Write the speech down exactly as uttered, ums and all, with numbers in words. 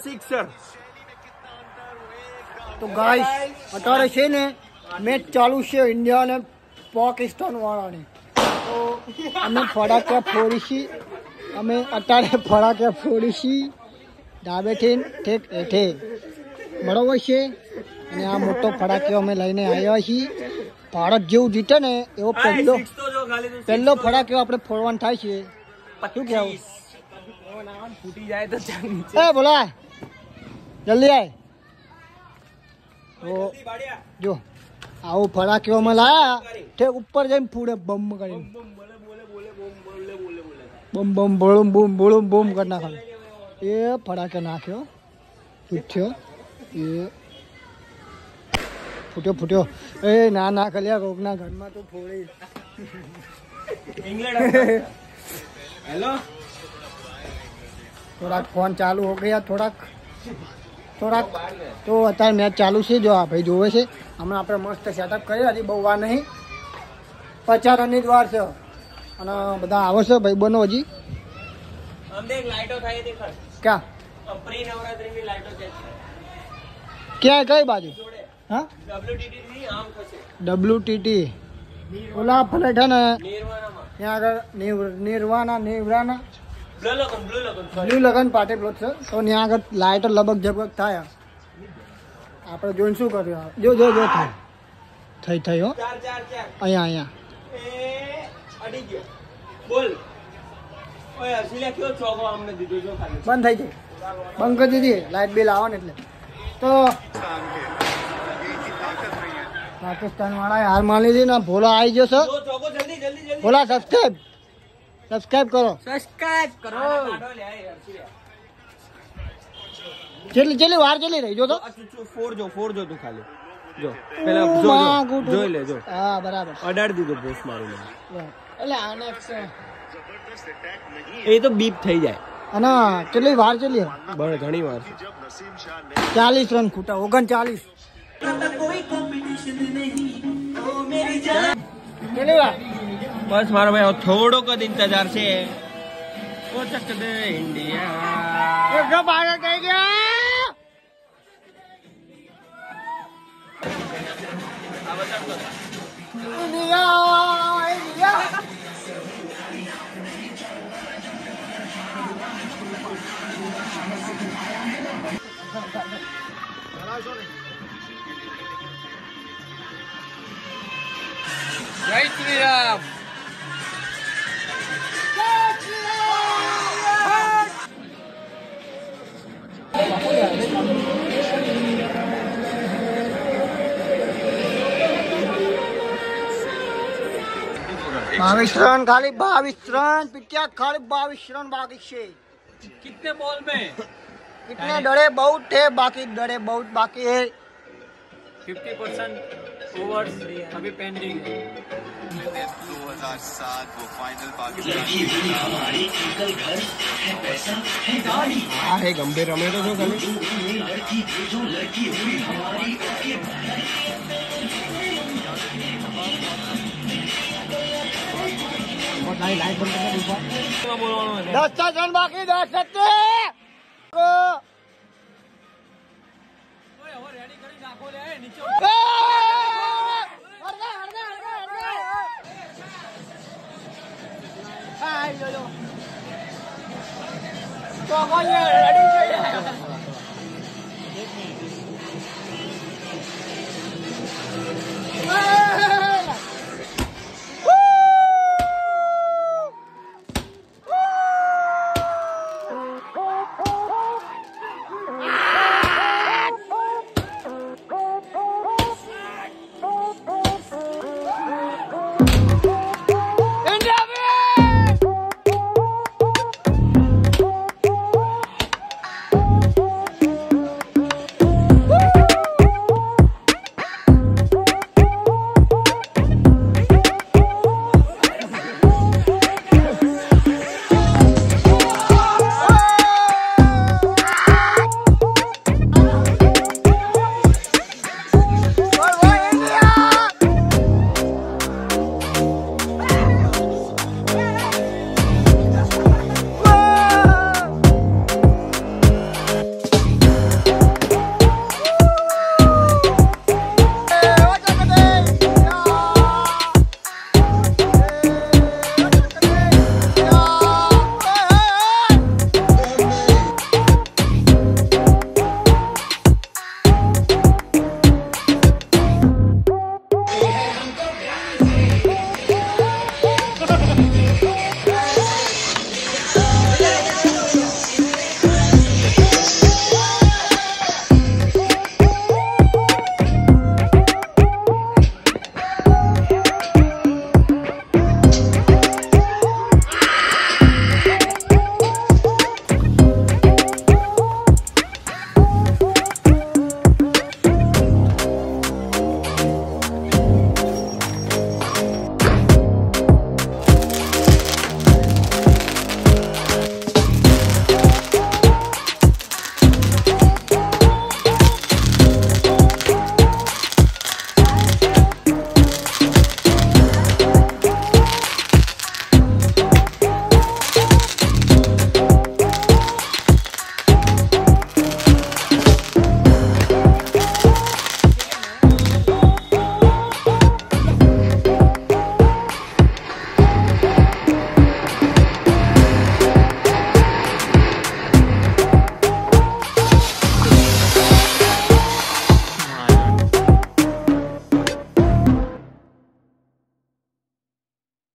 Sixer. તો guys અત્યારે છે ને મેચ ચાલુ છે ઇન્ડિયા અને પાકિસ્તાન વાળાની। તો અમે ફટાક્યા ફોડીશી અમે અત્યારે ફટાક્યા ફોડીશી ડાબેથી ઠેક હેઠે બરાબર છે। અને આ મોટો ફટાક્યો અમે લઈને આવ્યા છીએ। ભારત જેવું જીતે ને એવો પહેલો પહેલો ફટાક્યો આપણે ફોડવાનું થાય છે। શું કહેવું? ફૂટી જાય તો એ બોલા જલ્દી આય। તો જો આવું ફટાક્યો અમે લાયા ઠેક ઉપર જઈને ફૂડે બમ કરીને બમ બમ બોલું બૂમ બોલું બૂમ કરી નાખવાનું। એ ફટાકે નાખ્યો ફૂટ્યો એ ફૂટ્યો ફૂટ્યો એ ના ના કલ્યા કોકના ઘરમાં તો ફોડી हेलो થોડાક ફોન ચાલુ હો ગયા થોડાક થોડાક તો અત્યારે મેચ ચાલુ છે। જો આ ભાઈ જોવે છે હમણાં આપણે મસ્ત સેટઅપ કરી હજી બહુ વાર નહીં પચાસ રનની જ વાર છે અને બધા આવે છે ભાઈ બનો હજી ક્યાં ક્યાં કઈ બાજુ હા ડબલ્યુ ટીટી ઓલા ફ્લેટ હે ને ત્યાં આગળ નિર્વાણા નિર્વાણા બ્લુ લગન પાટે પ્લોટ છે તો ત્યાં આગળ લાઇટર લબક ઝબક થાય આપણે જોઈને શું કર્યું જો જો જો થાય થઈ થઈ હો અહીંયા અહીંયા બંધ થઈ જાય બંધ કરી દીધી લાઇટ બિલ આવે ને એટલે તો પાકિસ્તાન વાળા હાર માની લીધી ને ભોલા આવી ગયો છે ભોલા સબસ્ક્રાઇબ સબસ્ક્રાઇબ કરો સબસ્ક્રાઇબ કરો। જેટલી જેટલી વાર જેટલી રહી જો તો ફોર જો ફોર જો તું ખાલી જો પેલા જો જોઈ લે જો હા બરાબર અડાડી દીધો બોસ મારીને એટલે આને એ તો બીપ થઈ જાય અને કેટલી વાર ચલી બરાબર ઘણી વાર ચાલીસ રન ખૂટા ઓગણચાલીસ કેટલી વાર બસ મારો ભાઈ થોડોક જ ઇંતજાર છે। કોચક દે ઇન્ડિયા બહાર કઈ ગયા ઇન્ડિયા ઇન્ડિયા જય શ્રી રામ। बाईस रन खाली बाईस रन पिटिया खाली बाईस रन बाकी छे। कितने बॉल में कितने डरे बहुत थे बाकी डरे बहुत बाकी है। फिफ्टी परसेंट ओवर्स अभी पेंडिंग है। दो हज़ार सात वो फाइनल पाकिस्तान हाँ है गंभीर रमे तो जो खाली दस रन बाकी दस सत्ते तो